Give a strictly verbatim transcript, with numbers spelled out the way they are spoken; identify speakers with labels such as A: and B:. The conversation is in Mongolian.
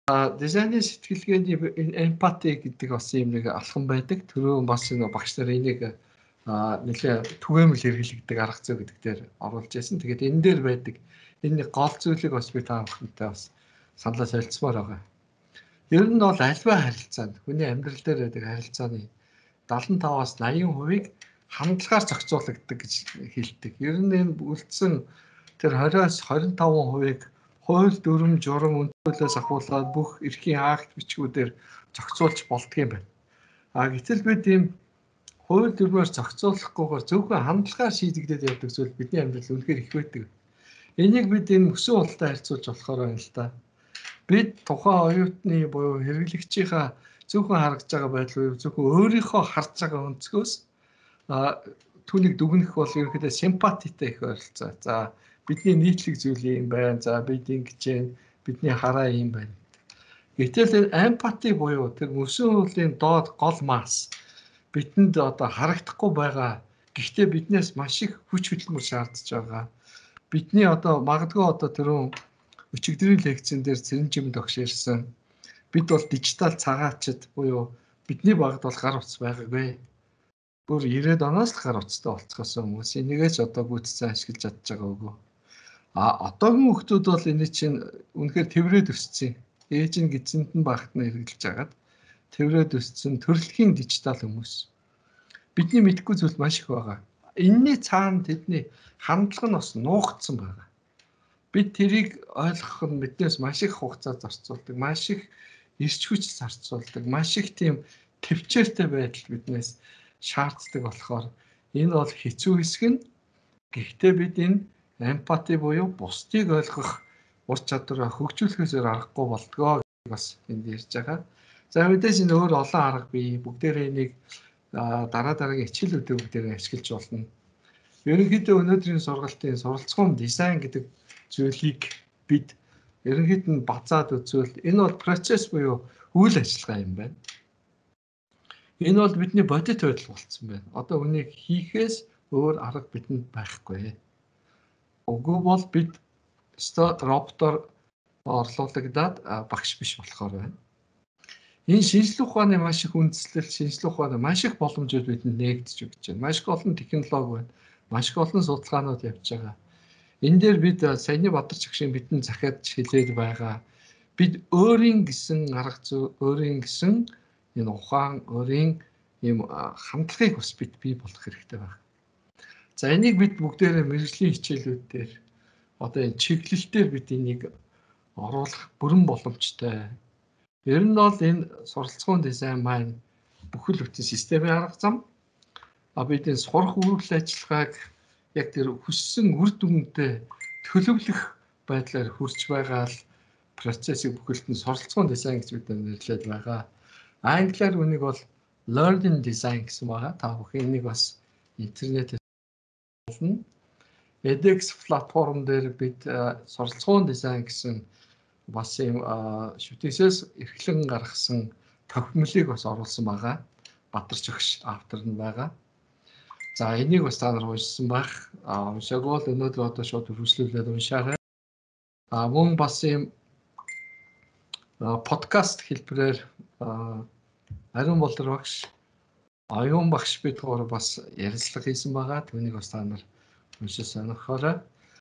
A: Дизайны сэтгэлгээний эмпати гэдэг бас юм нэг алхам байдаг. Түрүү бас нэг багш нар энийг нэлээ түгээмэл хэрэглэгдэг арга зүй гэдэг дээр оруулж байсан. Тэгээд энэ дээр байдаг энэ гол зүйлийг бас би та бүхэнтэй бас саналаа солилцмоор байгаа. Ер нь бол альва харилцаанд хүний амьдрал дээр байдаг харилцааны дадлан и таваас наян хувийг хандлагаар зохицуулагддаг гэж хэлдэг. Ер нь энэ үлдсэн тэр двадцоос двадцин таван хувийг хууль дүрм журам үндсээс ахуулаад бүх эрхийн акт бичгүүдээр зохицуулж болдго юм байна. А гэтэл бид ийм хууль дүрмээр зохицуулахгүйгээр зөвхөн хандлагаар шийдэгдээд явдаг зүйл бидний амьдрал үнэхээр их байдаг. Энийг бид энэ мөсөн худалдаа харьцуулж болохоор байна л да. Бид тухайн оюутны буюу хэрэглэгчийнхаа зөвхөн харагдж байгаа байдал зөвхөн өөрийнхөө харж байгаа өнцгөөс түүнийг дүгнэх бол ерөнхийдөө симпатитай их ойролцоо. За бидний нийтлэг зүйл юм байна. За бид ингэж байна. Бидний хараа юм байна. Гэтэл эмпати буюу тэр мөсөн хуулийн доод гол масс бидэнд одоо харагдахгүй байгаа. Гэхдээ биднээс маш их хүч хөдөлмөр шаардж байгаа. Бидний одоо магадгүй одоо тэрүүн өчигдрийн лекцэн дээр цэрэнжим тогш ирсэн. Бид бол дижитал цагаатчд буюу бидний багт бол гар утас байгаагүй. Бүр ирээд оноос л гар утастай болцгоосон хүмүүс энийгээс одоо гүйцэтгэн ашиглаж чадж байгаа үгүй. А одоогийн хүмүүс бол энэ чинь үнэхээр тэврээд өссөн. Ээж нь гизэнд нь багт нь хэрэгжилж хагаад тэврээд өссөн төрөлхийн дижитал хүмүүс. Бидний мэдгүй зүйл маш их байгаа. Энэний цаана тэдний хандлага нь бас нуугдсан байгаа. Бид тэрийг ойлгох нь биднээс маш их хугацаа зарцуулдаг, маш их эрч хүч зарцуулдаг, маш их тийм төвчээртэй байдал биднээс шаарддаг болохоор энэ бол хэцүү хэсэг нь. Гэхдээ бид энэ эмпати буюу бусдыг ойлгох ур чадвараа хөгжүүлэхээс аргагүй болдгоо гэж бас энд ярьж байгаа. За мэдээж энэ өөр олон арга бий. Бүгдээрээ энийг дараа дараагийн хичээлүүдээр бүгдээрээ ашиглаж болно. Ерөнхийдөө өнөөдрийн сургалтын суралцгуун дизайн гэдэг зүйлийг бид ерөнхийд нь базаад үзвэл энэ бол процесс буюу үйл ажиллагаа юм байна. Энэ бол бидний бодит байдал болцсон байна. Одоо үнийг хийхээс өөр арга бидэнд байхгүй. Үгүй бол бид роботоор орлуулагдаад багш биш болохоор байна. Энэ шинжлэх ухааны маш их үндэслэл, шинжлэх ухааны маш их боломжууд бидэнд нээгдэж өгч байна. Маш их олон технологи байна. Маш их олон судалгаанууд явж байгаа. Энэ дээр бид саяны Бадарч агшийн бидэнд захиад хэлээд байгаа. Бид өөрийн гэсэн арга зүй, өөрийн гэсэн энэ ухаан, өөрийн ийм хандлагыг бас бид бий болгох хэрэгтэй байна. За энийг бид бүгдээрээ мэргэжлийн хичээлүүд дээр одоо энэ чиглэлээр бид энийг оруулах бүрэн боломжтой. Ер нь бол энэ суралцгуун дизайн маань бүхэл бүтэн системийн арга зам. А бид энэ сурах үйл ажиллагааг яг тэр хүссэн үр дүнтэй төлөвлөх байдлаар хүрч байгаа л процессыг бүхэлд нь суралцгуун дизайн гэж бид нэрлэдэг байгаа. Англиар үнийг бол learning design гэсэн байгаа. Та бүхэн энийг бас интернетээр болно. edX платформ дээр бид суралцгуун дизайн гэсэн бас юм шүтээсээс эрхлэн гаргасан тохиомлыг бас оруулсан байгаа. Бадарч агш автор нь байгаа. За энийг бас та нар уншсан байх. Уншаагүй бол өнөөдөр одоо шууд хөрвүүлээд уншаарай. А мөн бас юм подкаст хэлбэрээр Ариун Болдор багш, Оюун багш бид гур бас ярилцлага хийсэн байгаа. Түүнийг бас та нар уншиж сонирхоорой.